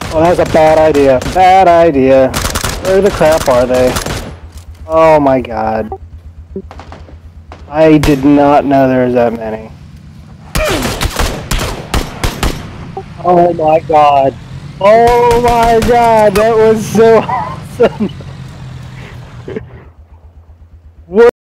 Oh, that's a bad idea. Bad idea. Where the crap are they? Oh my god. I did not know there was that many. Oh my god. Oh my god, that was so awesome.